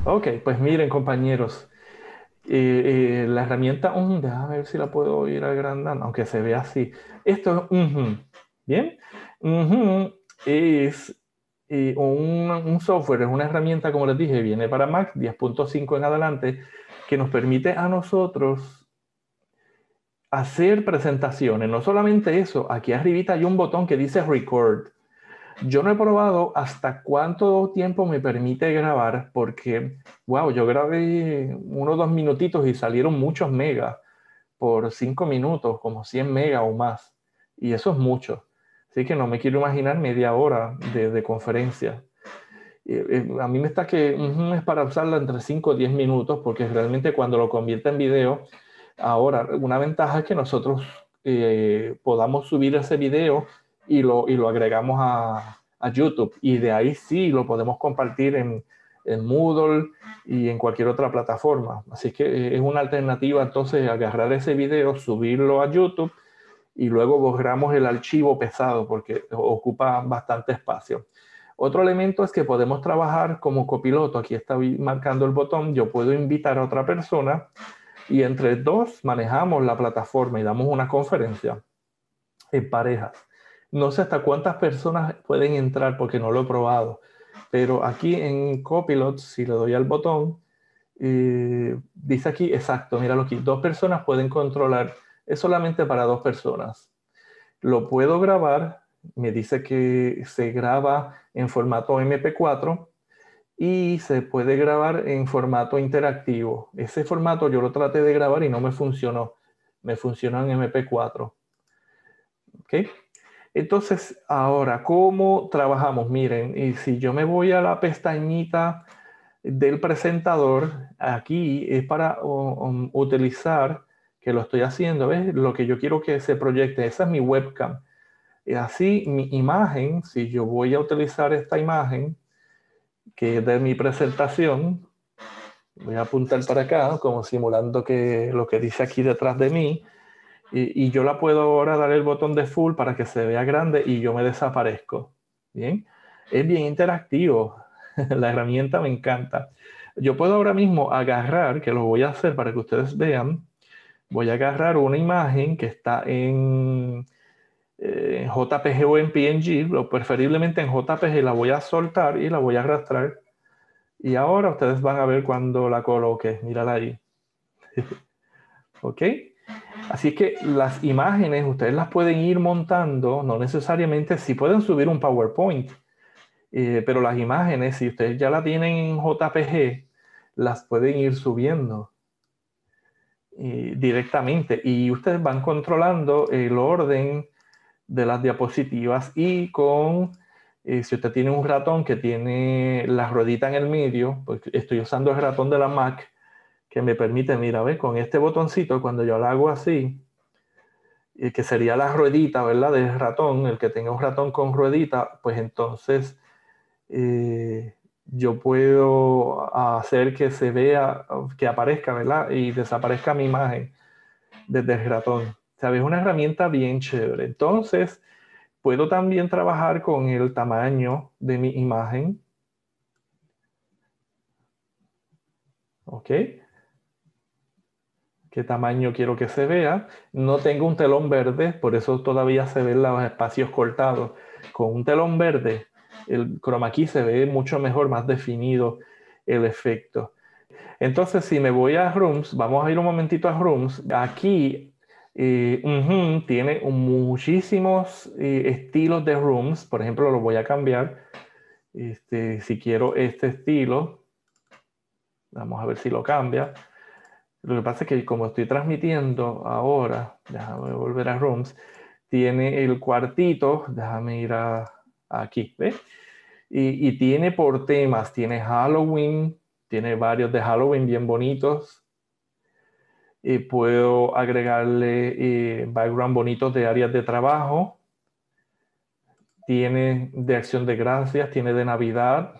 Ok, pues miren, compañeros, la herramienta, déjame ver si la puedo ir agrandando, aunque se vea así. Esto es, ¿bien? Es un software, es una herramienta, como les dije, viene para Mac 10.5 en adelante, que nos permite a nosotros hacer presentaciones. No solamente eso, aquí arribita hay un botón que dice Record. Yo no he probado hasta cuánto tiempo me permite grabar, porque, wow, yo grabé unos 2 minutitos y salieron muchos megas por 5 minutos, como 100 megas o más. Y eso es mucho. Así que no me quiero imaginar media hora de conferencia. A mí me está que es para usarla entre 5 o 10 minutos, porque realmente cuando lo convierte en video, ahora una ventaja es que nosotros podamos subir ese video y lo agregamos a YouTube. Y de ahí sí lo podemos compartir en Moodle y en cualquier otra plataforma. Así que es una alternativa entonces agarrar ese video, subirlo a YouTube y luego borramos el archivo pesado porque ocupa bastante espacio. Otro elemento es que podemos trabajar como copiloto. Aquí está marcando el botón. Yo puedo invitar a otra persona y entre dos manejamos la plataforma y damos una conferencia en parejas. No sé hasta cuántas personas pueden entrar porque no lo he probado, pero aquí en Copilot, si le doy al botón, dice aquí, exacto, míralo aquí, 2 personas pueden controlar, es solamente para 2 personas. Lo puedo grabar, me dice que se graba en formato MP4 y se puede grabar en formato interactivo. Ese formato yo lo traté de grabar y no me funcionó. Me funcionó en MP4. ¿Ok? Entonces, ahora, ¿cómo trabajamos? Miren, y si yo me voy a la pestañita del presentador, aquí es para utilizar, que lo estoy haciendo, ¿ves? Lo que yo quiero que se proyecte, esa es mi webcam. Y así mi imagen, si yo voy a utilizar esta imagen, que es de mi presentación, voy a apuntar para acá, como simulando que lo que dice aquí detrás de mí, y yo la puedo ahora dar el botón de full para que se vea grande y yo me desaparezco. Bien, es bien interactivo, la herramienta me encanta. Yo puedo ahora mismo agarrar, que lo voy a hacer para que ustedes vean, voy a agarrar una imagen que está en JPG o en PNG, o preferiblemente en JPG, la voy a soltar y la voy a arrastrar. Y ahora ustedes van a ver cuando la coloque. Mírala ahí. ¿Ok? Así que las imágenes ustedes las pueden ir montando, no necesariamente, si pueden subir un PowerPoint, pero las imágenes, si ustedes ya la tienen en JPG, las pueden ir subiendo directamente y ustedes van controlando el orden de las diapositivas y si usted tiene un ratón que tiene la ruedita en el medio, pues estoy usando el ratón de la Mac que me permite, mira, ¿ves? Con este botoncito, cuando yo lo hago así, que sería la ruedita, ¿verdad? Del ratón, el que tenga un ratón con ruedita, pues entonces yo puedo hacer que se vea, que aparezca, ¿verdad? Y desaparezca mi imagen desde el ratón. ¿Sabes? Es una herramienta bien chévere. Entonces, puedo también trabajar con el tamaño de mi imagen. ¿Ok? ¿Qué tamaño quiero que se vea? No tengo un telón verde, por eso todavía se ven los espacios cortados. Con un telón verde, el chroma key se ve mucho mejor, más definido el efecto. Entonces, si me voy a Rooms, vamos a ir un momentito a Rooms. Aquí tiene muchísimos estilos de Rooms. Por ejemplo, lo voy a cambiar. Si quiero este estilo, vamos a ver si lo cambia. Lo que pasa es que como estoy transmitiendo ahora, déjame volver a Rooms, tiene el cuartito, déjame ir aquí, ¿ves? Y tiene por temas, tiene Halloween, tiene varios de Halloween bien bonitos. Puedo agregarle background bonitos de áreas de trabajo. Tiene de acción de gracias, tiene de Navidad,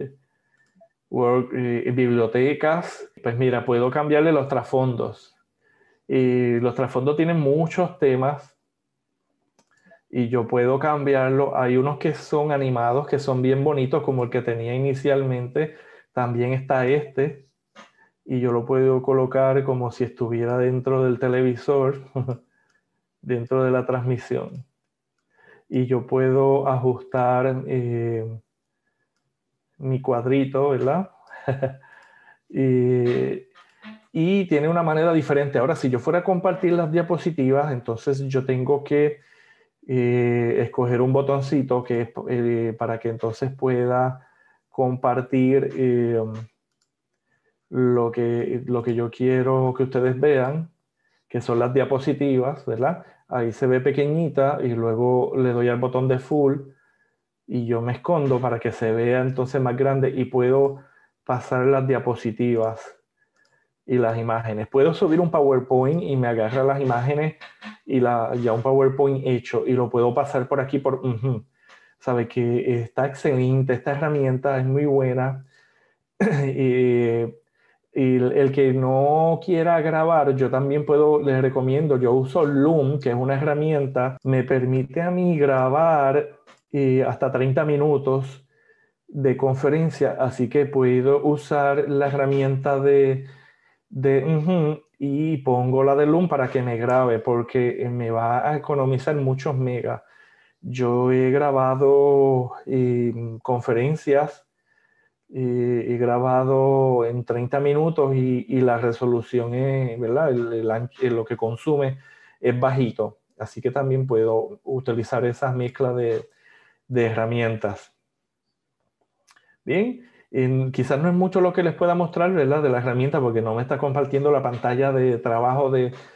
bibliotecas. Pues mira, puedo cambiarle los trasfondos. Los trasfondos tienen muchos temas y yo puedo cambiarlo. Hay unos que son animados, que son bien bonitos, como el que tenía inicialmente. También está este, y yo lo puedo colocar como si estuviera dentro del televisor, dentro de la transmisión. Y yo puedo ajustar mi cuadrito, ¿verdad? Y tiene una manera diferente. Ahora, si yo fuera a compartir las diapositivas, entonces yo tengo que escoger un botoncito que es para que entonces pueda compartir lo que yo quiero que ustedes vean, que son las diapositivas, ¿verdad? Ahí se ve pequeñita y luego le doy al botón de full y yo me escondo para que se vea entonces más grande y puedo pasar las diapositivas y las imágenes. Puedo subir un PowerPoint y me agarra las imágenes y ya un PowerPoint hecho y lo puedo pasar por aquí por... Sabe que está excelente, esta herramienta es muy buena. Y el que no quiera grabar, yo también les recomiendo, yo uso Loom, que es una herramienta, me permite a mí grabar hasta 30 minutos de conferencia, así que puedo usar la herramienta y pongo la de Loom para que me grabe, porque me va a economizar muchos megas. Yo he grabado conferencias he grabado en 30 minutos y la resolución es, ¿verdad? Lo que consume es bajito. Así que también puedo utilizar esas mezclas de herramientas. Bien, quizás no es mucho lo que les pueda mostrar, ¿verdad? De la herramienta, porque no me está compartiendo la pantalla de trabajo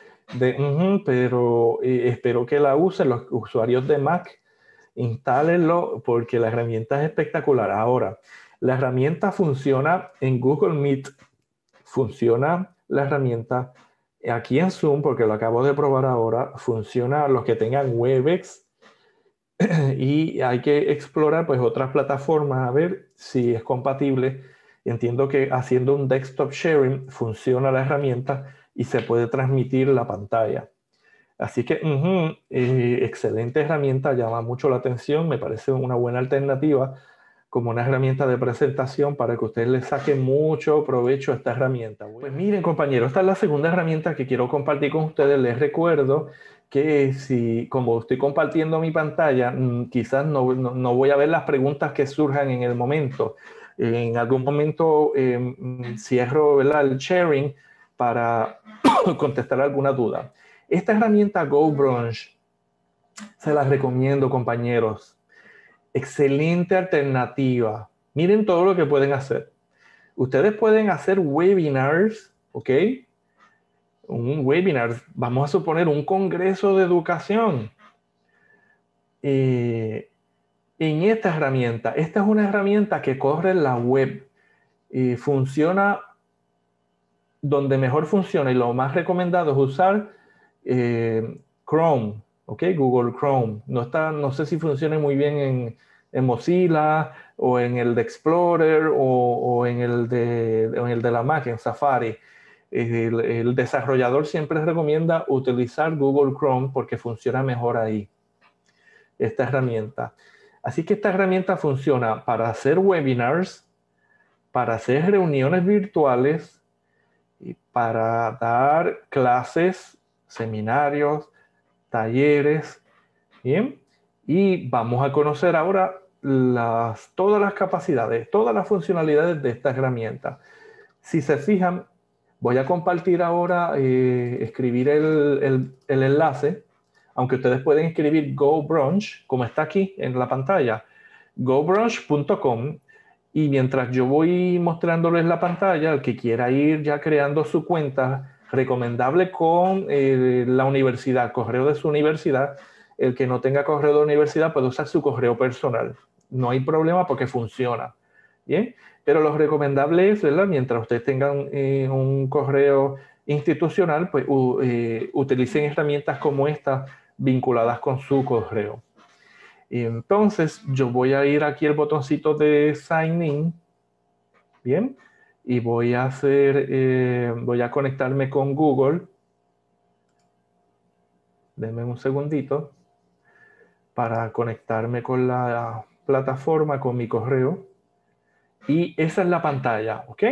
pero espero que la usen los usuarios de Mac. Instálenlo porque la herramienta es espectacular. Ahora, la herramienta funciona en Google Meet, funciona la herramienta aquí en Zoom, porque lo acabo de probar ahora, funciona los que tengan Webex y hay que explorar pues otras plataformas a ver si es compatible. Entiendo que haciendo un desktop sharing funciona la herramienta y se puede transmitir la pantalla. Así que, excelente herramienta, llama mucho la atención, me parece una buena alternativa como una herramienta de presentación para que ustedes le saquen mucho provecho a esta herramienta. Pues miren, compañeros, esta es la segunda herramienta que quiero compartir con ustedes. Les recuerdo que si, como estoy compartiendo mi pantalla, quizás no voy a ver las preguntas que surjan en el momento. En algún momento cierro, ¿verdad?, el sharing para contestar alguna duda. Esta herramienta GoBrunch se las recomiendo, compañeros. Excelente alternativa. Miren todo lo que pueden hacer. Ustedes pueden hacer webinars, ¿ok? Un webinar, vamos a suponer un congreso de educación. En esta herramienta, esta es una herramienta que corre en la web y funciona donde mejor funciona y lo más recomendado es usar Chrome, ¿ok? Google Chrome. No sé si funciona muy bien en Mozilla o en el de Explorer o en el de la Mac, en Safari. El desarrollador siempre recomienda utilizar Google Chrome porque funciona mejor ahí, esta herramienta. Así que esta herramienta funciona para hacer webinars, para hacer reuniones virtuales, y para dar clases, seminarios, talleres, ¿bien? Y vamos a conocer ahora todas las capacidades, todas las funcionalidades de esta herramienta. Si se fijan, voy a compartir ahora, escribir el enlace, aunque ustedes pueden escribir GoBrunch, como está aquí en la pantalla, gobrunch.com. Y mientras yo voy mostrándoles la pantalla, el que quiera ir ya creando su cuenta, recomendable con la universidad, correo de su universidad. El que no tenga correo de universidad puede usar su correo personal. No hay problema porque funciona. Bien, pero lo recomendable es, ¿verdad? Mientras ustedes tengan un correo institucional, pues utilicen herramientas como esta vinculadas con su correo. Y entonces yo voy a ir aquí al botoncito de Sign In, bien, y voy a conectarme con Google. Denme un segundito para conectarme con la plataforma, con mi correo. Y esa es la pantalla, ¿ok?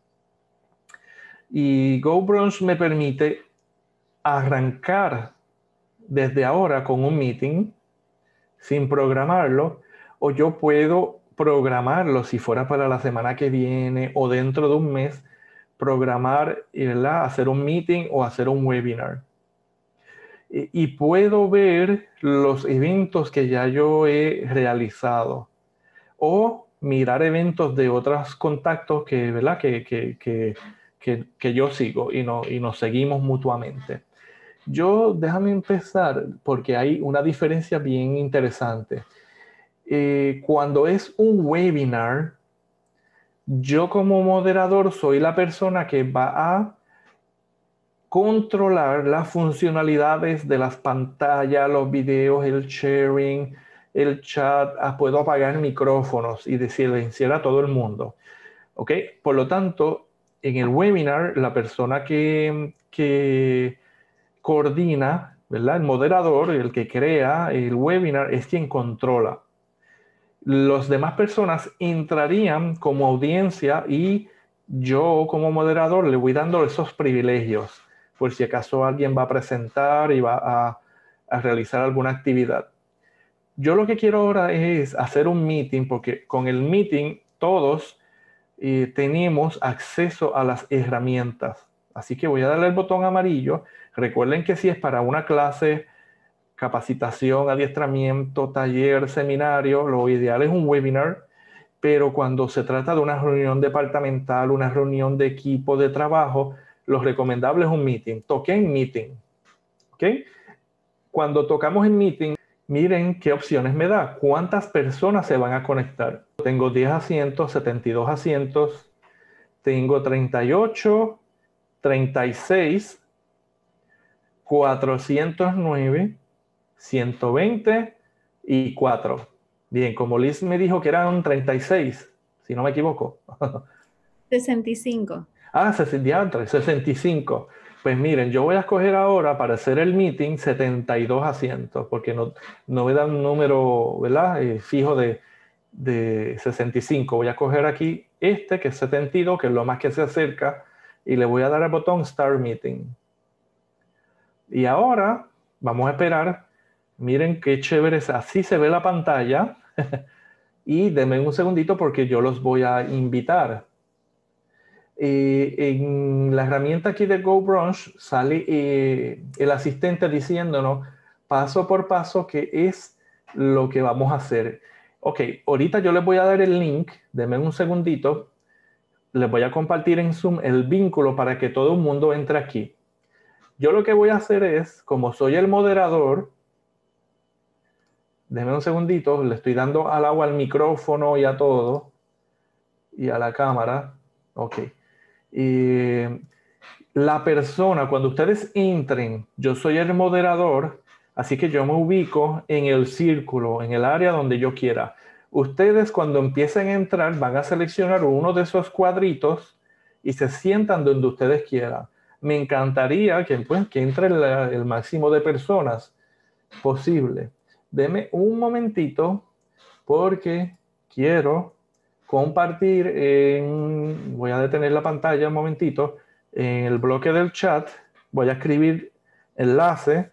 Y GoBrunch me permite arrancar desde ahora con un meeting sin programarlo, o yo puedo programarlo si fuera para la semana que viene o dentro de un mes, programar, ¿verdad? Hacer un meeting o hacer un webinar. Y puedo ver los eventos que ya yo he realizado o mirar eventos de otros contactos que, ¿verdad? Que yo sigo y nos seguimos mutuamente. Déjame empezar porque hay una diferencia bien interesante. Cuando es un webinar, yo como moderador soy la persona que va a controlar las funcionalidades de las pantallas, los videos, el sharing, el chat. Puedo apagar micrófonos y silenciar a todo el mundo. ¿Ok? Por lo tanto, en el webinar, la persona que coordina, ¿verdad? El moderador, el que crea el webinar, es quien controla. Las demás personas entrarían como audiencia y yo como moderador le voy dando esos privilegios por si acaso alguien va a presentar y va a realizar alguna actividad. Yo lo que quiero ahora es hacer un meeting porque con el meeting todos tenemos acceso a las herramientas. Así que voy a darle el botón amarillo. Recuerden que si es para una clase, capacitación, adiestramiento, taller, seminario, lo ideal es un webinar, pero cuando se trata de una reunión departamental, una reunión de equipo de trabajo, lo recomendable es un meeting. Toqué en meeting, ¿ok? Cuando tocamos en meeting, miren qué opciones me da, cuántas personas se van a conectar. Tengo 10 asientos, 72 asientos, tengo 38, 36, 409, 120 y 4. Bien, como Liz me dijo que eran 36, si no me equivoco. 65. 65. Pues miren, yo voy a escoger ahora para hacer el meeting 72 asientos, porque no me da un número, ¿verdad? Fijo de 65. Voy a coger aquí este, que es 72, que es lo más que se acerca, y le voy a dar al botón Start Meeting. Y ahora vamos a esperar. Miren qué chévere, así se ve la pantalla. Y denme un segundito porque yo los voy a invitar. En la herramienta aquí de GoBrunch sale el asistente diciéndonos paso por paso qué es lo que vamos a hacer. Ok, ahorita yo les voy a dar el link, denme un segundito, les voy a compartir en Zoom el vínculo para que todo el mundo entre aquí. Yo lo que voy a hacer es, como soy el moderador, denme un segundito, le estoy dando al agua al micrófono y a todo, y a la cámara. Ok. La persona, cuando ustedes entren, yo soy el moderador, así que yo me ubico en el círculo, en el área donde yo quiera. Ustedes cuando empiecen a entrar van a seleccionar uno de esos cuadritos y se sientan donde ustedes quieran. Me encantaría que, pues, que entre el máximo de personas posible. Deme un momentito porque quiero compartir voy a detener la pantalla un momentito, en el bloque del chat voy a escribir enlace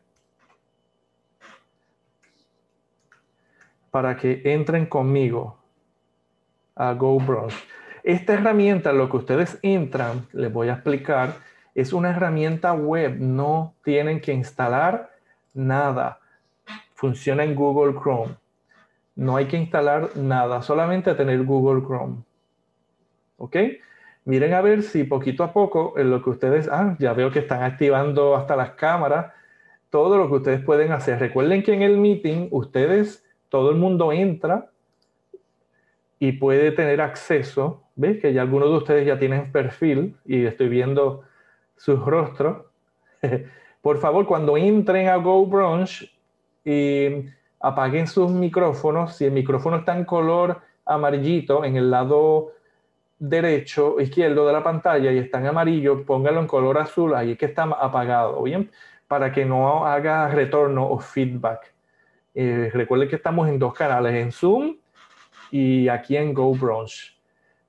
para que entren conmigo a GoBrunch. Esta herramienta, lo que ustedes entran, les voy a explicar, es una herramienta web, no tienen que instalar nada. Funciona en Google Chrome. No hay que instalar nada, solamente tener Google Chrome. ¿Ok? Miren a ver si poquito a poco en lo que ustedes, ya veo que están activando hasta las cámaras, todo lo que ustedes pueden hacer. Recuerden que en el meeting ustedes, todo el mundo entra y puede tener acceso. ¿Ves? Que ya algunos de ustedes ya tienen perfil y estoy viendo sus rostros. Por favor, cuando entren a GoBrunch, apaguen sus micrófonos. Si el micrófono está en color amarillito en el lado derecho, izquierdo de la pantalla y está en amarillo, póngalo en color azul, ahí es que está apagado, ¿bien? Para que no haga retorno o feedback. Recuerden que estamos en dos canales, en Zoom y aquí en GoBrunch.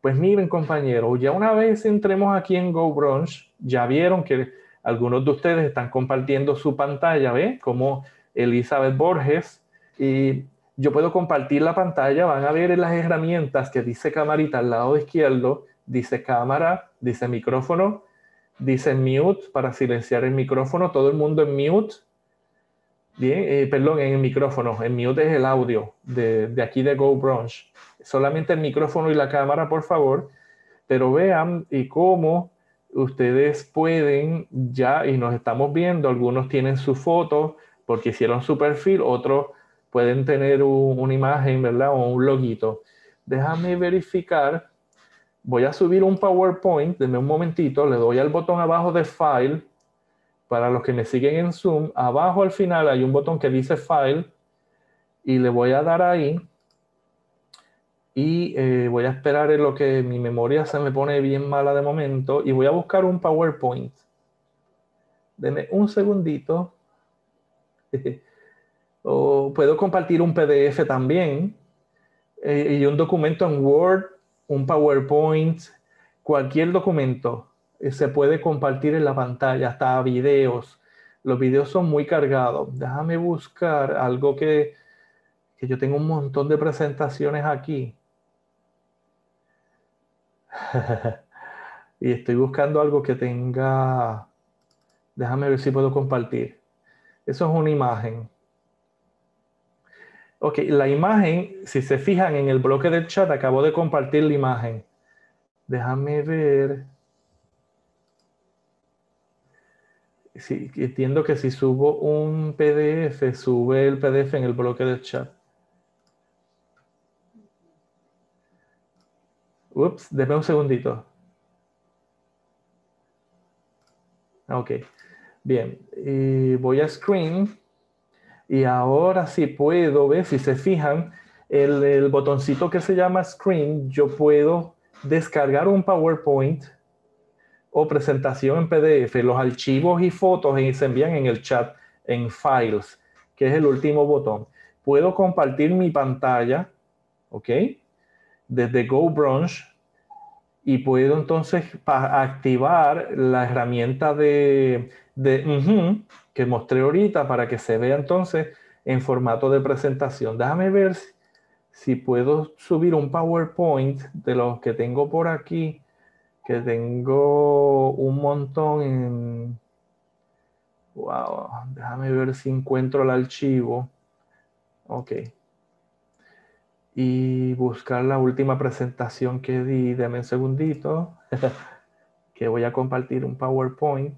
Pues miren, compañeros, ya una vez entremos aquí en GoBrunch, ya vieron que algunos de ustedes están compartiendo su pantalla, ¿ven? Como Elizabeth Borges. Y yo puedo compartir la pantalla, van a ver en las herramientas que dice camarita al lado izquierdo, dice cámara, dice micrófono, dice mute para silenciar el micrófono, todo el mundo en mute. Bien, perdón, en el micrófono, en mute es el audio de aquí de GoBrunch. Solamente el micrófono y la cámara, por favor. Pero vean y cómo ustedes pueden ya, y nos estamos viendo, algunos tienen su foto porque hicieron su perfil, otros pueden tener una imagen, ¿verdad? O un loguito. Déjame verificar. Voy a subir un PowerPoint, denme un momentito, le doy al botón abajo de File. Para los que me siguen en Zoom, abajo al final hay un botón que dice File y le voy a dar ahí. Y voy a esperar en lo que mi memoria se me pone bien mala de momento y voy a buscar un PowerPoint. Denme un segundito. O puedo compartir un PDF también y un documento en Word, un PowerPoint, cualquier documento se puede compartir en la pantalla, hasta videos. Los videos son muy cargados. Déjame buscar algo que yo tengo un montón de presentaciones aquí. Y estoy buscando algo que tenga... Déjame ver si puedo compartir. Eso es una imagen. Ok, la imagen, si se fijan en el bloque del chat, acabo de compartir la imagen. Déjame ver. Sí, entiendo que si subo un PDF, sube el PDF en el bloque del chat. Ups, déme un segundito. Ok, bien. Y voy a Screen. Y ahora sí puedo ver, si se fijan, el botoncito que se llama Screen, yo puedo descargar un PowerPoint o presentación en PDF. Los archivos y fotos se envían en el chat, en Files, que es el último botón. Puedo compartir mi pantalla, ¿ok? Desde GoBrunch y puedo entonces activar la herramienta que mostré ahorita para que se vea entonces en formato de presentación. Déjame ver si puedo subir un PowerPoint de los que tengo por aquí, que tengo un montón en... Wow, déjame ver si encuentro el archivo. Ok. Y buscar la última presentación que di. Deme un segundito. Que voy a compartir un PowerPoint.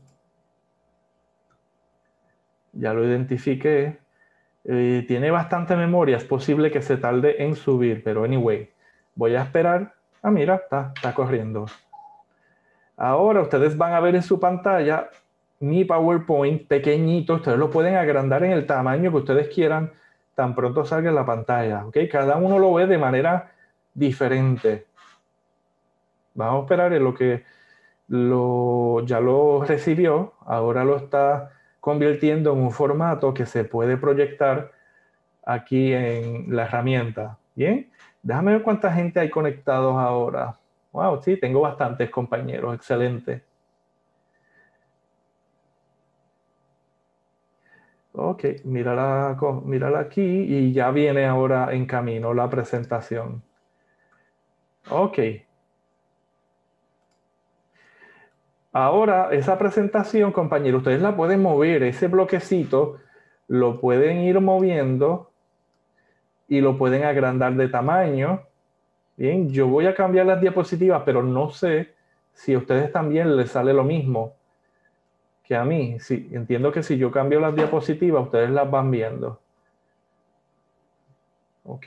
Ya lo identifiqué. Tiene bastante memoria. Es posible que se tarde en subir. Pero anyway, voy a esperar. Ah, mira, está corriendo. Ahora ustedes van a ver en su pantalla mi PowerPoint pequeñito. Ustedes lo pueden agrandar en el tamaño que ustedes quieran tan pronto salga en la pantalla. ¿Okay? Cada uno lo ve de manera diferente. Vamos a esperar en lo que ya lo recibió. Ahora lo está convirtiendo en un formato que se puede proyectar aquí en la herramienta. Bien, déjame ver cuánta gente hay conectados ahora. Wow, sí, tengo bastantes compañeros. Excelente. Ok, mírala aquí y ya viene ahora en camino la presentación. Ok. Ahora, esa presentación, compañeros, ustedes la pueden mover, ese bloquecito lo pueden ir moviendo y lo pueden agrandar de tamaño. Bien, yo voy a cambiar las diapositivas, pero no sé si a ustedes también les sale lo mismo que a mí. Sí, entiendo que si yo cambio las diapositivas, ustedes las van viendo. ¿Ok?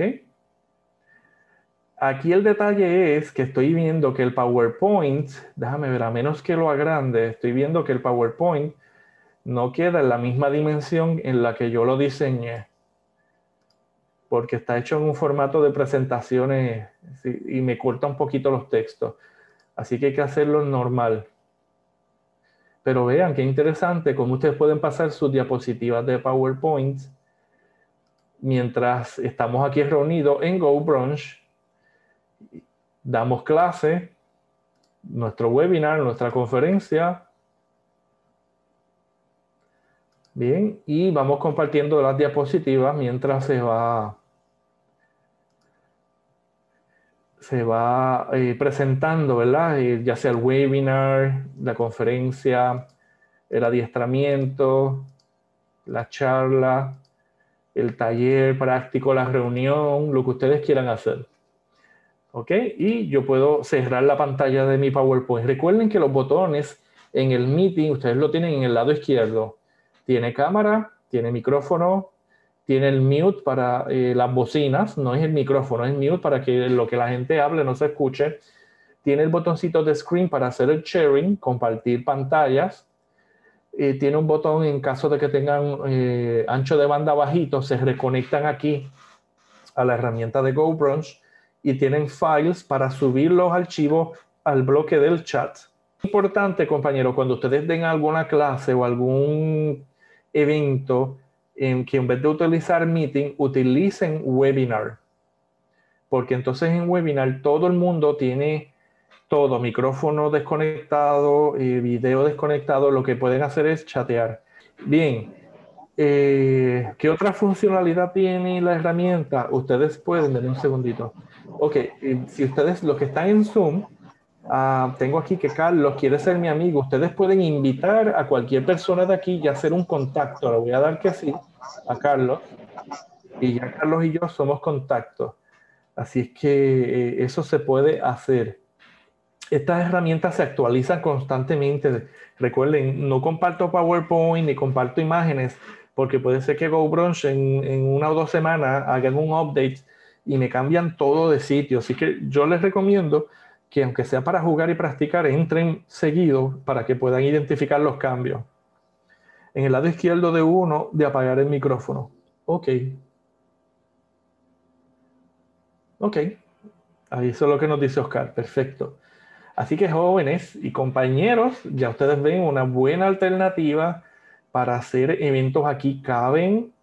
Aquí el detalle es que estoy viendo que el PowerPoint, déjame ver, a menos que lo agrande, estoy viendo que el PowerPoint no queda en la misma dimensión en la que yo lo diseñé, porque está hecho en un formato de presentaciones y me corta un poquito los textos. Así que hay que hacerlo normal. Pero vean qué interesante cómo ustedes pueden pasar sus diapositivas de PowerPoint mientras estamos aquí reunidos en GoBrunch. damos clase, nuestro webinar, nuestra conferencia. Bien, y vamos compartiendo las diapositivas mientras se va presentando, ¿verdad? Ya sea el webinar, la conferencia, el adiestramiento, la charla, el taller práctico, la reunión, lo que ustedes quieran hacer. ¿Ok? Y yo puedo cerrar la pantalla de mi PowerPoint. Recuerden que los botones en el meeting, ustedes lo tienen en el lado izquierdo. Tiene cámara, tiene micrófono, tiene el mute para las bocinas, no es el micrófono, es el mute para que lo que la gente hable no se escuche. Tiene el botoncito de screen para hacer el sharing, compartir pantallas. Tiene un botón en caso de que tengan ancho de banda bajito, se reconectan aquí a la herramienta de GoBrunch y tienen files para subir los archivos al bloque del chat. Importante, compañeros, cuando ustedes den alguna clase o algún evento en que en vez de utilizar Meeting, utilicen Webinar. Porque entonces en Webinar todo el mundo tiene todo, micrófono desconectado, video desconectado, lo que pueden hacer es chatear. Bien, ¿qué otra funcionalidad tiene la herramienta? Ustedes pueden, denme un segundito. Ok, si ustedes, los que están en Zoom, tengo aquí que Carlos quiere ser mi amigo. Ustedes pueden invitar a cualquier persona de aquí y hacer un contacto. Le voy a dar que sí a Carlos. Y ya Carlos y yo somos contactos. Así es que eso se puede hacer. Estas herramientas se actualizan constantemente. Recuerden, no comparto PowerPoint ni comparto imágenes porque puede ser que GoBrunch en 1 o 2 semanas hagan un update y me cambian todo de sitio. Así que yo les recomiendo que aunque sea para jugar y practicar, entren seguido para que puedan identificar los cambios. En el lado izquierdo de uno, de apagar el micrófono. Ok. Ok. Ahí eso es lo que nos dice Oscar. Perfecto. Así que jóvenes y compañeros, ya ustedes ven una buena alternativa para hacer eventos aquí. Caben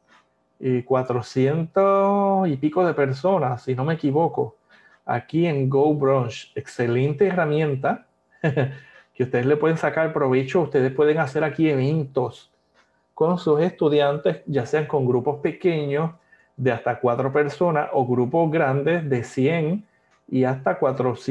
400 y pico de personas, si no me equivoco, aquí en GoBrunch. Excelente herramienta que ustedes le pueden sacar provecho. Ustedes pueden hacer aquí eventos con sus estudiantes, ya sean con grupos pequeños de hasta 4 personas o grupos grandes de 100 y hasta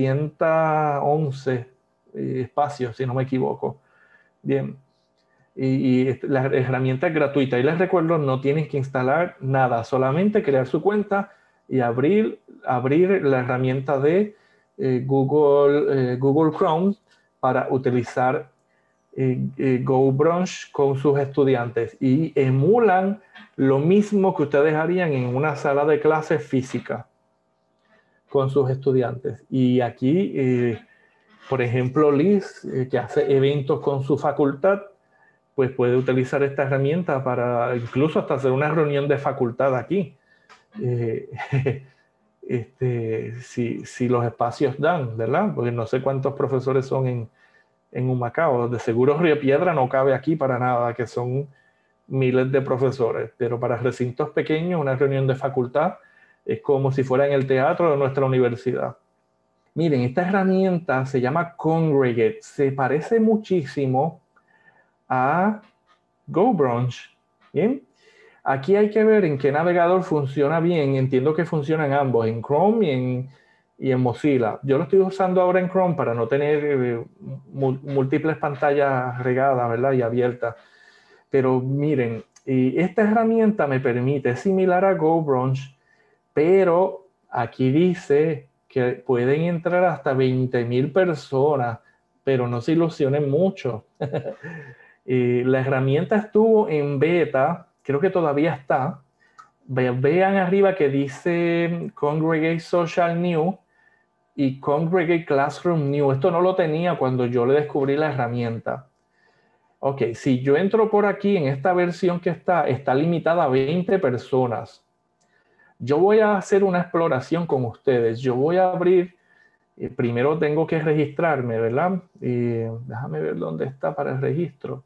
411 espacios, si no me equivoco. Bien, y la herramienta es gratuita. Y les recuerdo, no tienen que instalar nada, solamente crear su cuenta y abrir la herramienta de Google Chrome para utilizar GoBrunch con sus estudiantes y emulan lo mismo que ustedes harían en una sala de clases física con sus estudiantes. Y aquí, por ejemplo, Liz, que hace eventos con su facultad, pues puede utilizar esta herramienta para incluso hasta hacer una reunión de facultad aquí. Si los espacios dan, ¿verdad? Porque no sé cuántos profesores son en Humacao. De seguro Río Piedra no cabe aquí para nada, que son miles de profesores, pero para recintos pequeños, una reunión de facultad es como si fuera en el teatro de nuestra universidad. Miren, esta herramienta se llama Congregate, se parece muchísimo a GoBrunch. Bien, aquí hay que ver en qué navegador funciona bien. Entiendo que funcionan ambos, en Chrome y en Mozilla. Yo lo estoy usando ahora en Chrome para no tener múltiples pantallas regadas, ¿verdad? Y abiertas. Pero miren, esta herramienta me permite, es similar a GoBrunch, pero aquí dice que pueden entrar hasta 20,000 personas, pero no se ilusionen mucho. La herramienta estuvo en beta, creo que todavía está. Vean arriba que dice Congregate Social New y Congregate Classroom New. Esto no lo tenía cuando yo le descubrí la herramienta. Ok, si yo entro por aquí en esta versión que está limitada a 20 personas. Yo voy a hacer una exploración con ustedes. Yo voy a abrir, primero tengo que registrarme, ¿verdad? Déjame ver dónde está para el registro.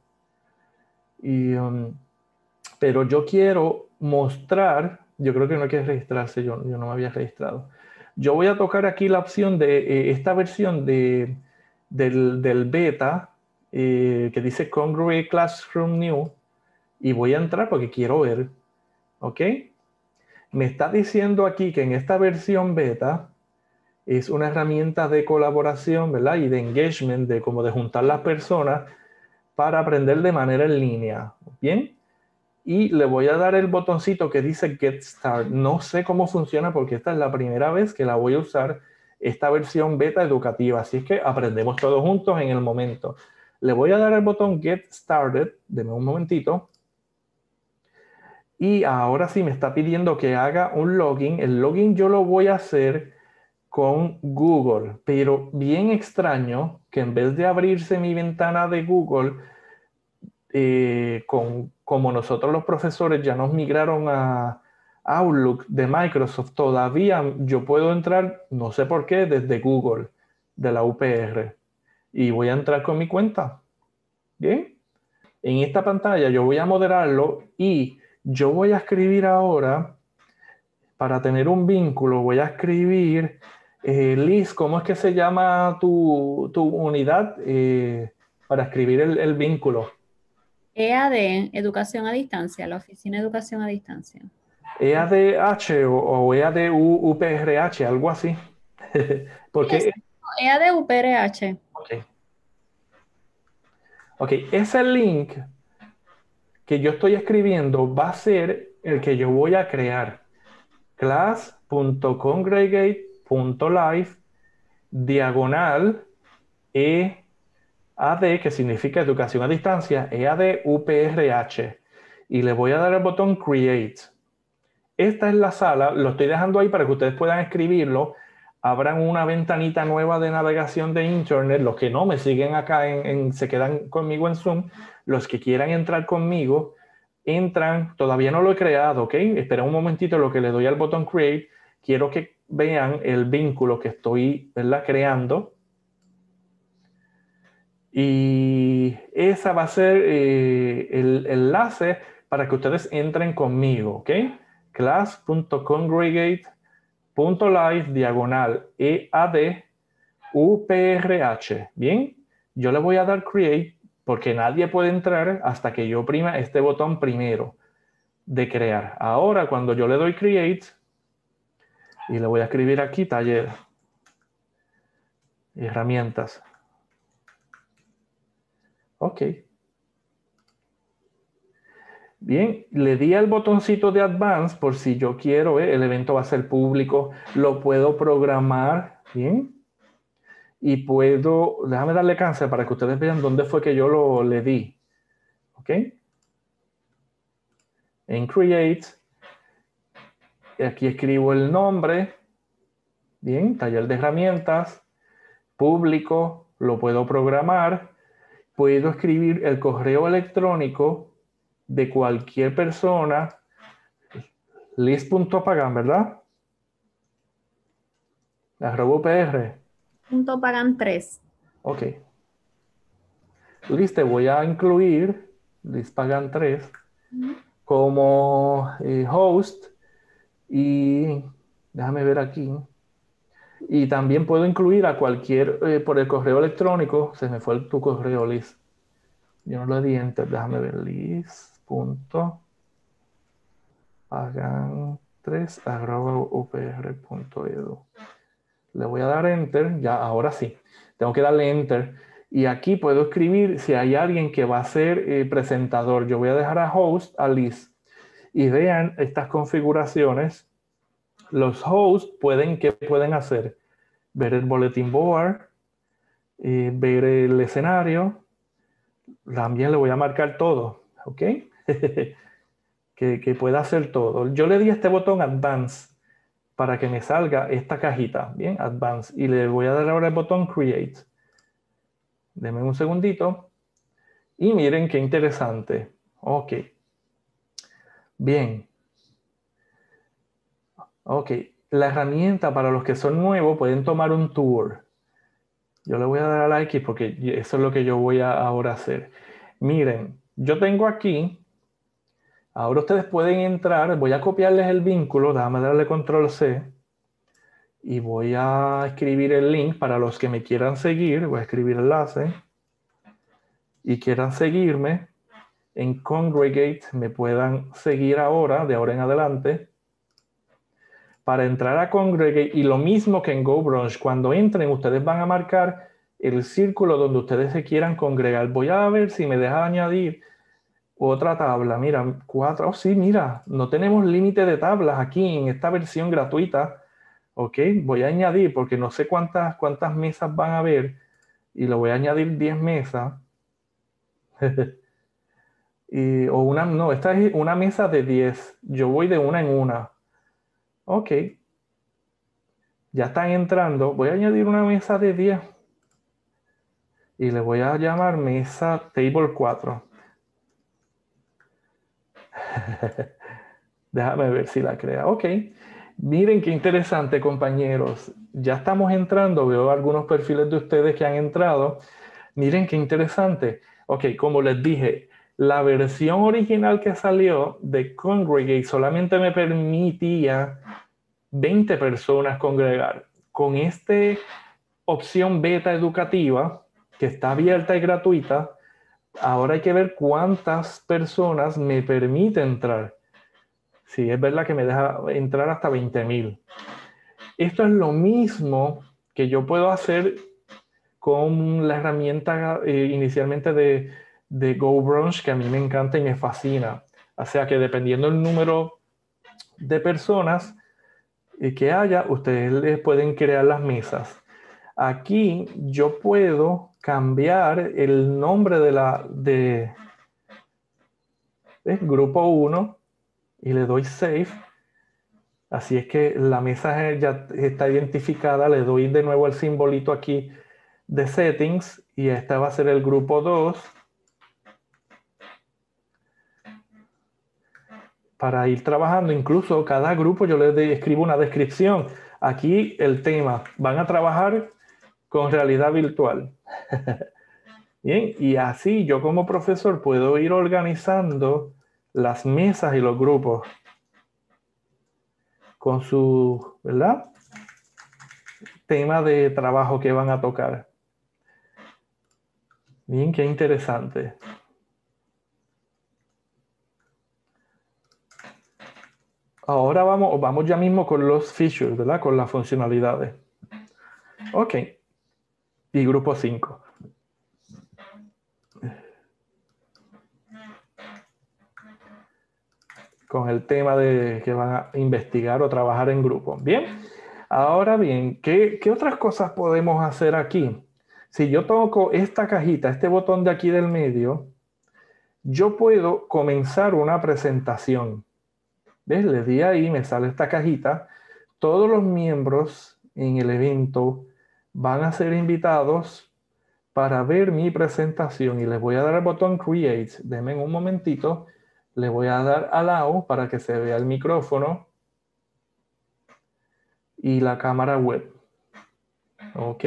Pero yo quiero mostrar, yo creo que no hay que registrarse, yo no me había registrado. Yo voy a tocar aquí la opción de esta versión del beta que dice Congruent Classroom New y voy a entrar porque quiero ver, ¿ok? Me está diciendo aquí que en esta versión beta es una herramienta de colaboración, ¿verdad? Y de engagement, de como de juntar las personas para aprender de manera en línea, ¿bien? Y le voy a dar el botoncito que dice Get Start. No sé cómo funciona porque esta es la primera vez que la voy a usar, esta versión beta educativa. Así es que aprendemos todos juntos en el momento. Le voy a dar el botón Get Started. Deme un momentito. Y ahora sí me está pidiendo que haga un login. El login yo lo voy a hacer con Google, pero bien extraño que en vez de abrirse mi ventana de Google, como nosotros los profesores ya nos migraron a Outlook de Microsoft, todavía yo puedo entrar, no sé por qué, desde Google, de la UPR. Y voy a entrar con mi cuenta. Bien. En esta pantalla yo voy a moderarlo y yo voy a escribir ahora, para tener un vínculo, voy a escribir, Liz, ¿cómo es que se llama tu unidad para escribir el vínculo? EAD, Educación a Distancia, la Oficina de Educación a Distancia. EADH o EADUPRH, algo así. Sí, Porque, exacto. EAD UPRH. ok, ok, ese link que yo estoy escribiendo va a ser el que yo voy a crear. Class.congregate.live diagonal EAD, que significa educación a distancia, EADUPRH. Y le voy a dar el botón Create. Esta es la sala, lo estoy dejando ahí para que ustedes puedan escribirlo. Abran una ventanita nueva de navegación de internet. Los que no me siguen acá, se quedan conmigo en Zoom. Los que quieran entrar conmigo, entran. Todavía no lo he creado, ¿ok? Espera un momentito lo que le doy al botón Create. Quiero que vean el vínculo que estoy, ¿verdad?, creando. Y esa va a ser el enlace para que ustedes entren conmigo, ¿ok? Class.congregate.live diagonal EAD UPRH. Bien, yo le voy a dar Create porque nadie puede entrar hasta que yo oprima este botón primero de crear. Ahora, cuando yo le doy Create y le voy a escribir aquí taller, herramientas. Ok. Bien, le di al botoncito de Advance por si yo quiero, el evento va a ser público, lo puedo programar, bien, y puedo, déjame darle cáncer para que ustedes vean dónde fue que yo le di, ¿ok? En Create, aquí escribo el nombre, bien, taller de herramientas, público, lo puedo programar, puedo escribir el correo electrónico de cualquier persona, list.pagan, ¿verdad? @upr. Punto pagan 3. Ok. Liz, te voy a incluir, Liz Pagan 3, como host y déjame ver aquí. Y también puedo incluir a cualquier, por el correo electrónico, se me fue tu correo, Liz. Yo no lo di enter, déjame ver, liz.pagan3@upr.edu. Le voy a dar enter, ya ahora sí, tengo que darle enter. Y aquí puedo escribir si hay alguien que va a ser presentador. Yo voy a dejar a host a Liz. Y vean estas configuraciones. Los hosts ¿qué pueden hacer? Ver el bulletin board, ver el escenario. También le voy a marcar todo, ¿ok? que pueda hacer todo. Yo le di este botón Advance para que me salga esta cajita, bien, Advance. Y le voy a dar ahora el botón Create. Denme un segundito. Y miren qué interesante. Ok. Bien. Ok. La herramienta para los que son nuevos pueden tomar un tour. Yo le voy a dar a la X porque eso es lo que yo voy a ahora hacer. Miren, yo tengo aquí. Ahora ustedes pueden entrar. Voy a copiarles el vínculo. Déjame darle control C. y voy a escribir el link para los que me quieran seguir. Voy a escribir enlace y quieran seguirme en Congregate, me puedan seguir ahora, de ahora en adelante. Para entrar a Congregate, y lo mismo que en GoBrunch, cuando entren ustedes van a marcar el círculo donde ustedes se quieran congregar. Voy a ver si me deja añadir otra tabla. Mira, 4. Oh, sí, mira, no tenemos límite de tablas aquí en esta versión gratuita. Ok, voy a añadir porque no sé cuántas mesas van a haber y le voy a añadir 10 mesas. No, esta es una mesa de 10. Yo voy de una en una. Ok, ya están entrando. Voy a añadir una mesa de 10 y le voy a llamar mesa table 4. Déjame ver si la crea. Ok. Miren qué interesante, compañeros. Ya estamos entrando. Veo algunos perfiles de ustedes que han entrado. Miren qué interesante. Ok, como les dije, la versión original que salió de Congregate solamente me permitía 20 personas congregar. Con esta opción beta educativa, que está abierta y gratuita, ahora hay que ver cuántas personas me permite entrar. Sí, es verdad que me deja entrar hasta 20,000. Esto es lo mismo que yo puedo hacer con la herramienta inicialmente de GoBrunch, que a mí me encanta y me fascina. O sea que dependiendo del número de personas que haya, ustedes les pueden crear las mesas. Aquí yo puedo cambiar el nombre de grupo 1 y le doy Save. Así es que la mesa ya está identificada. Le doy de nuevo el simbolito aquí de Settings y este va a ser el grupo 2. Para ir trabajando, incluso cada grupo yo les escribo una descripción. Aquí el tema, van a trabajar con realidad virtual. Bien, y así yo como profesor puedo ir organizando las mesas y los grupos con su, ¿verdad?, tema de trabajo que van a tocar. Bien, qué interesante. Ahora vamos ya mismo con los features, ¿verdad?, con las funcionalidades. Ok. Y grupo 5. Con el tema de que van a investigar o trabajar en grupo. Bien, ahora bien, ¿qué otras cosas podemos hacer aquí? Si yo toco esta cajita, este botón de aquí del medio, yo puedo comenzar una presentación. ¿Ves? Le di ahí, me sale esta cajita. Todos los miembros en el evento van a ser invitados para ver mi presentación y les voy a dar el botón Create. Denme un momentito. Le voy a dar Allow para que se vea el micrófono y la cámara web. ¿Ok?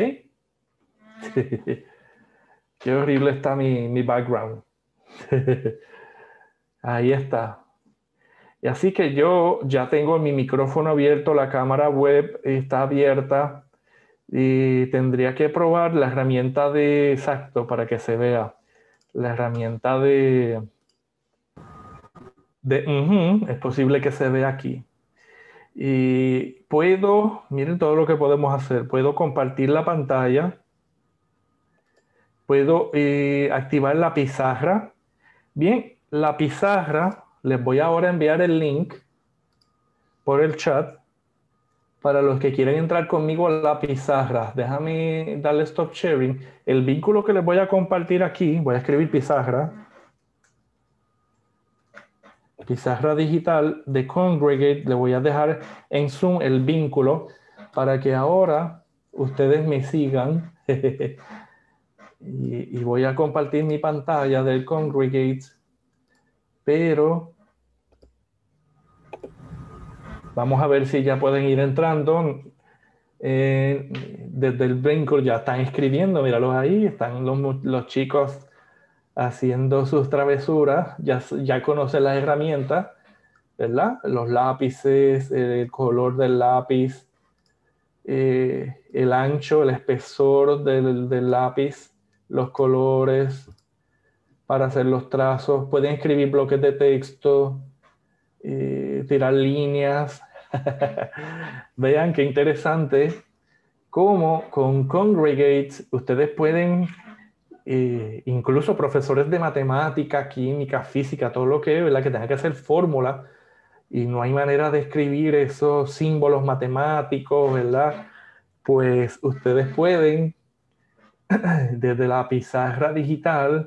Qué horrible está mi background. Ahí está. Y así que yo ya tengo mi micrófono abierto, la cámara web está abierta y tendría que probar la herramienta de exacto para que se vea. La herramienta es posible que se vea aquí. Y puedo, miren todo lo que podemos hacer. Puedo compartir la pantalla. Puedo activar la pizarra. Bien, la pizarra, les voy ahora a enviar el link por el chat para los que quieren entrar conmigo a la pizarra. Déjame darle stop sharing. El vínculo que les voy a compartir aquí, voy a escribir pizarra. Pizarra digital de Congregate, le voy a dejar en Zoom el vínculo para que ahora ustedes me sigan. y voy a compartir mi pantalla del Congregate, pero vamos a ver si ya pueden ir entrando. Desde el vínculo ya están escribiendo, míralos ahí, están los chicos haciendo sus travesuras, ya conocen las herramientas, ¿verdad? Los lápices, el color del lápiz, el ancho, el espesor del lápiz, los colores para hacer los trazos. Pueden escribir bloques de texto, tirar líneas. Vean qué interesante cómo con Congregate ustedes pueden, incluso profesores de matemática, química, física, todo lo que, ¿verdad? Que tengan que hacer fórmulas y no hay manera de escribir esos símbolos matemáticos, ¿verdad? Pues ustedes pueden, desde la pizarra digital,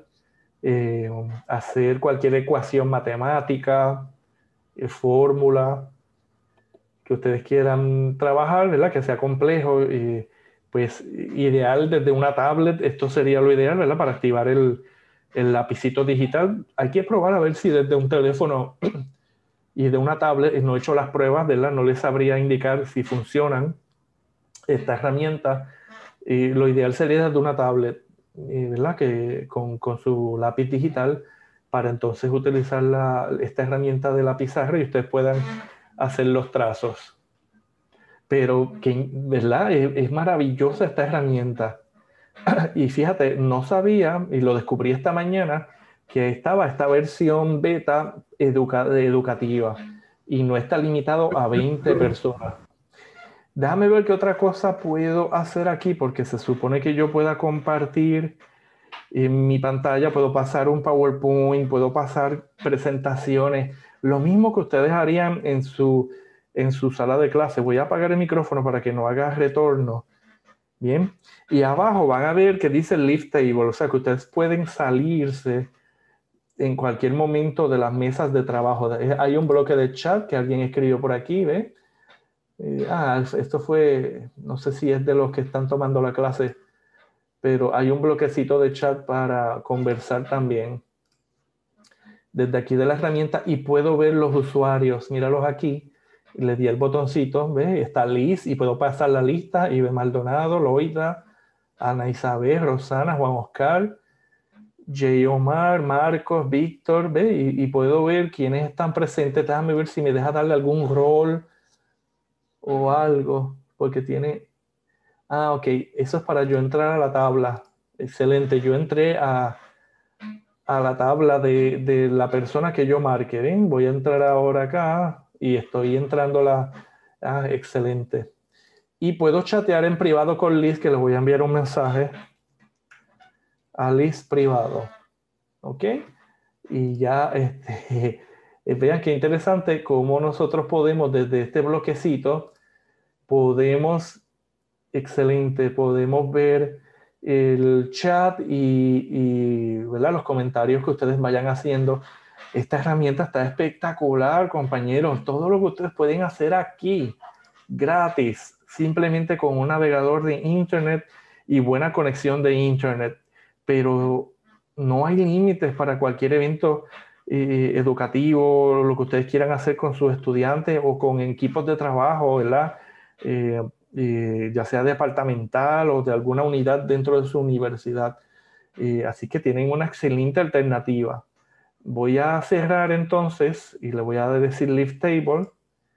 hacer cualquier ecuación matemática, fórmula que ustedes quieran trabajar, ¿verdad? Que sea complejo, pues ideal desde una tablet, esto sería lo ideal, ¿verdad? Para activar el lapicito digital. Hay que probar a ver si desde un teléfono y de una tablet, no he hecho las pruebas, ¿verdad? No les sabría indicar si funcionan esta herramienta. Lo ideal sería desde una tablet, ¿verdad? Que con su lápiz digital para entonces utilizar esta herramienta de la pizarra y ustedes puedan hacer los trazos. Pero, ¿verdad? Es maravillosa esta herramienta. Y fíjate, no sabía, y lo descubrí esta mañana, que estaba esta versión beta educativa y no está limitado a 20 personas. Déjame ver qué otra cosa puedo hacer aquí, porque se supone que yo pueda compartir en mi pantalla, puedo pasar un PowerPoint, puedo pasar presentaciones, lo mismo que ustedes harían en su sala de clase. Voy a apagar el micrófono para que no haga retorno. Bien, y abajo van a ver que dice Leave Table, o sea que ustedes pueden salirse en cualquier momento de las mesas de trabajo. Hay un bloque de chat que alguien escribió por aquí, ¿ve? Esto fue, no sé si es de los que están tomando la clase, pero hay un bloquecito de chat para conversar también. Desde aquí de la herramienta y puedo ver los usuarios, míralos aquí. Le di el botoncito, ¿ves? Está Liz y puedo pasar la lista. Ibe Maldonado, Loida, Ana Isabel, Rosana, Juan Oscar, Jay Omar, Marcos, Víctor, ¿ves? Y puedo ver quiénes están presentes. Déjame ver si me deja darle algún rol o algo, porque tiene... ok, eso es para yo entrar a la tabla. Excelente, yo entré a la tabla de la persona que yo marque. ¿Ven? Voy a entrar ahora acá y estoy entrando excelente. Y puedo chatear en privado con Liz, que les voy a enviar un mensaje a Liz privado. ¿Ok? Y ya, vean qué interesante cómo nosotros podemos, desde este bloquecito, podemos, excelente, podemos ver el chat ¿verdad? Los comentarios que ustedes vayan haciendo. Esta herramienta está espectacular, compañeros. Todo lo que ustedes pueden hacer aquí, gratis, simplemente con un navegador de internet y buena conexión de internet. Pero no hay límites para cualquier evento educativo, lo que ustedes quieran hacer con sus estudiantes o con equipos de trabajo, ¿verdad? Ya sea departamental o de alguna unidad dentro de su universidad. Así que tienen una excelente alternativa. Voy a cerrar entonces y le voy a decir Leave Table.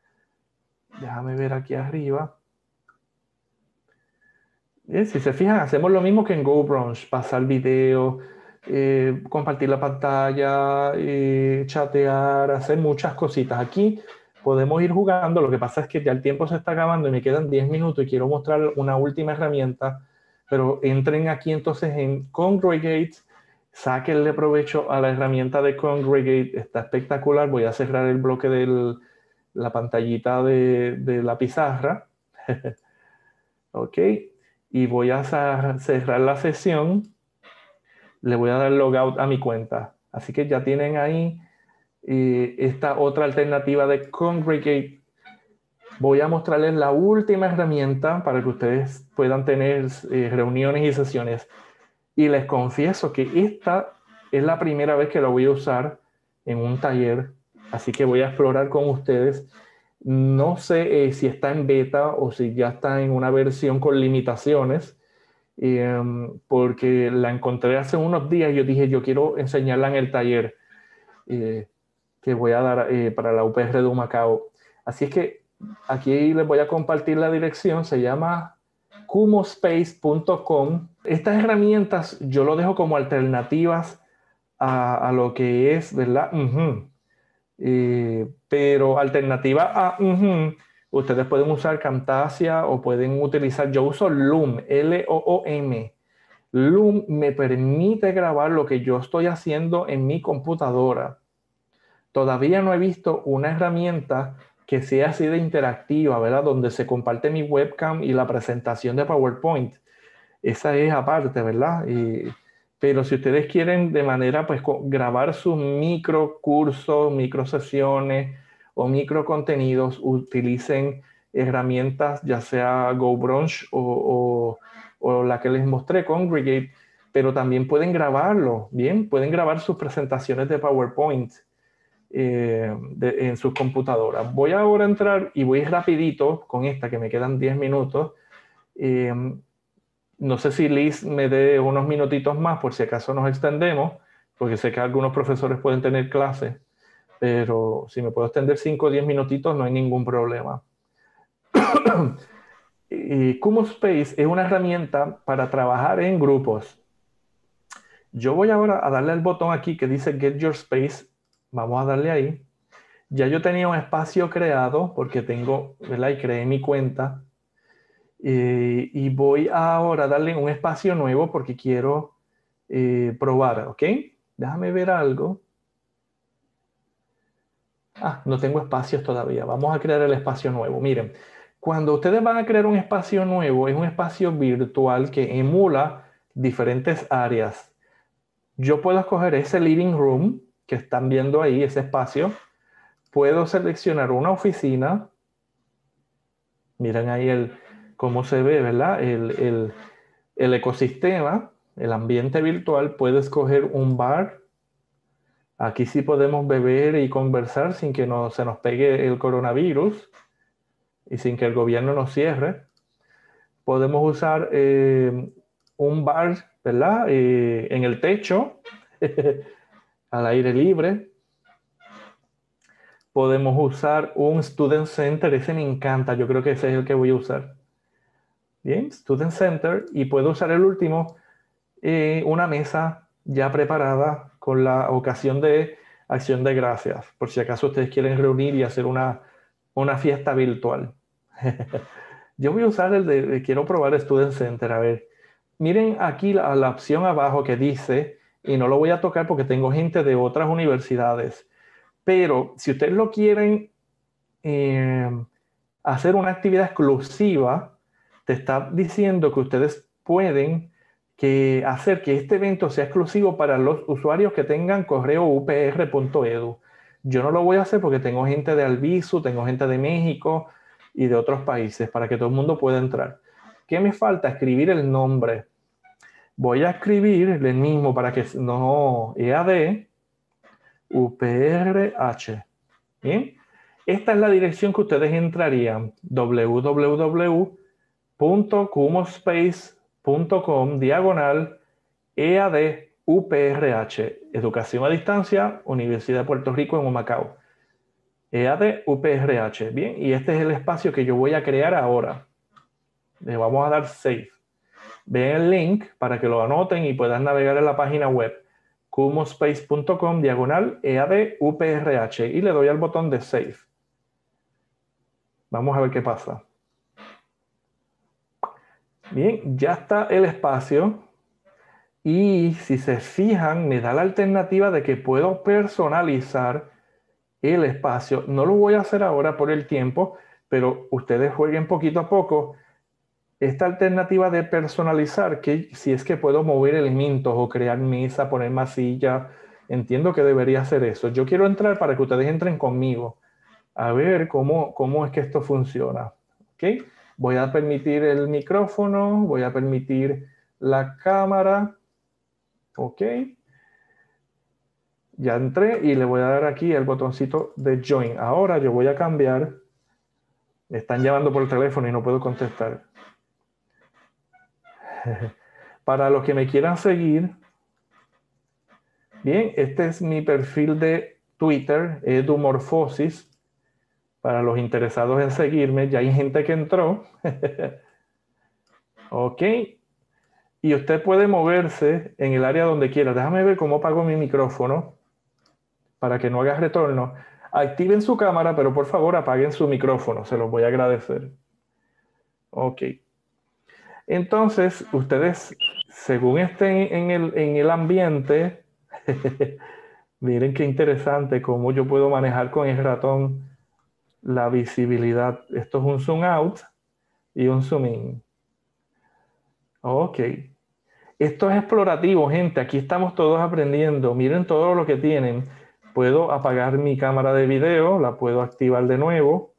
Déjame ver aquí arriba. Si se fijan, hacemos lo mismo que en GoBrunch, pasar video, compartir la pantalla, chatear, hacer muchas cositas. Aquí podemos ir jugando, lo que pasa es que ya el tiempo se está acabando y me quedan 10 minutos y quiero mostrar una última herramienta, pero entren aquí entonces en Congregate, sáquenle provecho a la herramienta de Congregate, está espectacular. Voy a cerrar el bloque de la pantallita de la pizarra. Ok, y voy a cerrar la sesión. Le voy a dar logout a mi cuenta. Así que ya tienen ahí esta otra alternativa de Congregate. Voy a mostrarles la última herramienta para que ustedes puedan tener reuniones y sesiones. Y les confieso que esta es la primera vez que la voy a usar en un taller. Así que voy a explorar con ustedes. No sé si está en beta o si ya está en una versión con limitaciones, porque la encontré hace unos días y yo dije, yo quiero enseñarla en el taller que voy a dar para la UPR de Humacao. Así es que Aquí les voy a compartir la dirección, se llama kumospace.com. Estas herramientas yo lo dejo como alternativas a lo que es, ¿verdad? Pero alternativa a ustedes pueden usar Camtasia o pueden utilizar, yo uso Loom, L-O-O-M. Loom me permite grabar lo que yo estoy haciendo en mi computadora. Todavía no he visto una herramienta que sea así de interactiva, ¿verdad? Donde se comparte mi webcam y la presentación de PowerPoint. Esa es aparte, ¿verdad? Pero si ustedes quieren de manera, pues, grabar sus micro cursos, micro sesiones o micro contenidos, utilicen herramientas, ya sea GoBrunch o la que les mostré, Congregate, pero también pueden grabarlo, ¿bien? Pueden grabar sus presentaciones de PowerPoint en sus computadoras. Voy ahora a entrar y voy rapidito con esta, que me quedan 10 minutos. No sé si Liz me dé unos minutitos más por si acaso nos extendemos, porque sé que algunos profesores pueden tener clases, pero si me puedo extender 5 o 10 minutitos no hay ningún problema. Kumo Space es una herramienta para trabajar en grupos. Yo voy ahora a darle al botón aquí que dice Get Your Space. Vamos a darle ahí. Ya yo tenía un espacio creado porque tengo, ¿verdad? Y creé mi cuenta. Y voy ahora a darle un espacio nuevo porque quiero probar, ¿ok? Déjame ver algo. No tengo espacios todavía. Vamos a crear el espacio nuevo. Miren, cuando ustedes van a crear un espacio nuevo, es un espacio virtual que emula diferentes áreas. Yo puedo escoger ese living room que están viendo ahí, ese espacio. Puedo seleccionar una oficina. Miren ahí cómo se ve, ¿verdad? El ecosistema, el ambiente virtual. Puedo escoger un bar. Aquí sí podemos beber y conversar sin que se nos pegue el coronavirus y sin que el gobierno nos cierre. Podemos usar un bar, ¿verdad? En el techo, al aire libre. Podemos usar un Student Center, ese me encanta, yo creo que ese es el que voy a usar. Bien, Student Center. Y puedo usar el último, una mesa ya preparada con la ocasión de Acción de Gracias, por si acaso ustedes quieren reunir y hacer una fiesta virtual. Yo voy a usar quiero probar Student Center, a ver. Miren aquí la opción abajo que dice, y no lo voy a tocar porque tengo gente de otras universidades, pero si ustedes lo quieren hacer una actividad exclusiva, te está diciendo que ustedes pueden hacer que este evento sea exclusivo para los usuarios que tengan correo upr.edu. Yo no lo voy a hacer porque tengo gente de Albizu, tengo gente de México y de otros países para que todo el mundo pueda entrar. ¿Qué me falta? Escribir el nombre. Voy a escribir el mismo para que no EAD UPRH. Bien. Esta es la dirección que ustedes entrarían, www.kumospace.com/EAD-UPRH, Educación a Distancia, Universidad de Puerto Rico en Humacao. EAD-UPRH, bien, y este es el espacio que yo voy a crear ahora. Le vamos a dar Save. Ven el link para que lo anoten y puedan navegar en la página web kumospace.com/EAD-UPRH y le doy al botón de Save. Vamos a ver qué pasa. Bien, ya está el espacio y si se fijan me da la alternativa de que puedo personalizar el espacio. No lo voy a hacer ahora por el tiempo, pero ustedes jueguen poquito a poco. Esta alternativa de personalizar, que si es que puedo mover elementos o crear mesa, poner más silla, entiendo que debería hacer eso. Yo quiero entrar para que ustedes entren conmigo a ver cómo es que esto funciona. ¿Ok? Voy a permitir el micrófono, voy a permitir la cámara. ¿Ok? Ya entré y le voy a dar aquí el botoncito de Join. Ahora yo voy a cambiar. Me están llamando por el teléfono y no puedo contestar. Para los que me quieran seguir, bien, este es mi perfil de Twitter, Edumorfosis. Para los interesados en seguirme, ya hay gente que entró. Ok. Y usted puede moverse en el área donde quiera. Déjame ver cómo apago mi micrófono para que no haga retorno. Activen su cámara, pero por favor apaguen su micrófono. Se los voy a agradecer. Ok. Entonces, ustedes, según estén en el ambiente, miren qué interesante cómo yo puedo manejar con el ratón la visibilidad. Esto es un zoom out y un zoom in. Ok. Esto es explorativo, gente. Aquí estamos todos aprendiendo. Miren todo lo que tienen. Puedo apagar mi cámara de video, la puedo activar de nuevo.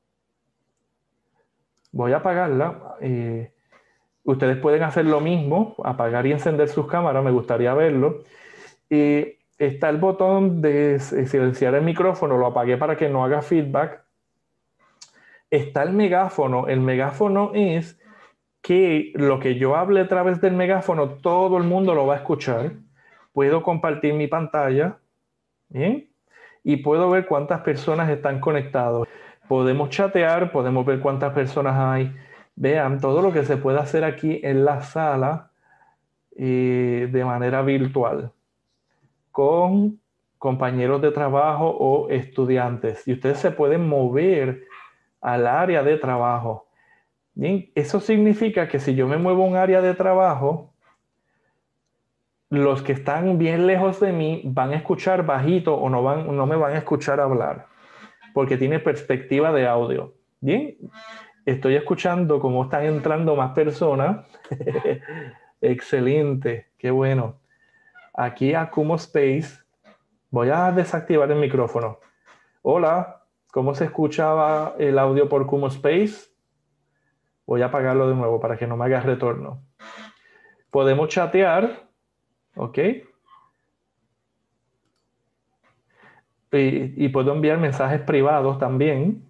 Voy a apagarla. Ustedes pueden hacer lo mismo, apagar y encender sus cámaras, me gustaría verlo. Está el botón de silenciar el micrófono, lo apagué para que no haga feedback. Está el megáfono es que lo que yo hable a través del megáfono, todo el mundo lo va a escuchar. Puedo compartir mi pantalla, ¿bien? Y puedo ver cuántas personas están conectadas. Podemos chatear, podemos ver cuántas personas hay. Vean todo lo que se puede hacer aquí en la sala de manera virtual con compañeros de trabajo o estudiantes. Y ustedes se pueden mover al área de trabajo. Bien, eso significa que si yo me muevo a un área de trabajo, los que están bien lejos de mí van a escuchar bajito o no me van a escuchar hablar, porque tiene perspectiva de audio. Bien, estoy escuchando cómo están entrando más personas. Excelente, qué bueno. Aquí a Kumo Space, voy a desactivar el micrófono. Hola, ¿cómo se escuchaba el audio por Kumo Space? Voy a apagarlo de nuevo para que no me haga retorno. Podemos chatear, ¿ok? Y puedo enviar mensajes privados también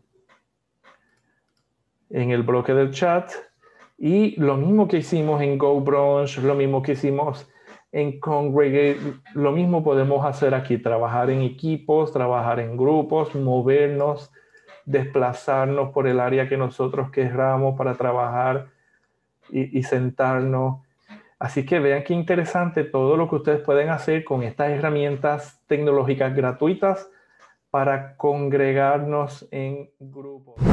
en el bloque del chat. Y lo mismo que hicimos en GoBrunch, lo mismo que hicimos en Congregate, lo mismo podemos hacer aquí, trabajar en equipos, trabajar en grupos, movernos, desplazarnos por el área que nosotros queramos para trabajar y sentarnos. Así que vean qué interesante todo lo que ustedes pueden hacer con estas herramientas tecnológicas gratuitas para congregarnos en grupos.